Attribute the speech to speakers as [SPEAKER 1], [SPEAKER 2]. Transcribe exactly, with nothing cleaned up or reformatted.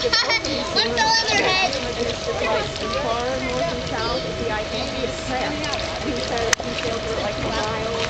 [SPEAKER 1] What's the other head?
[SPEAKER 2] Like as far north and south as the eye can see, it's crap. And he said he sailed for like a mile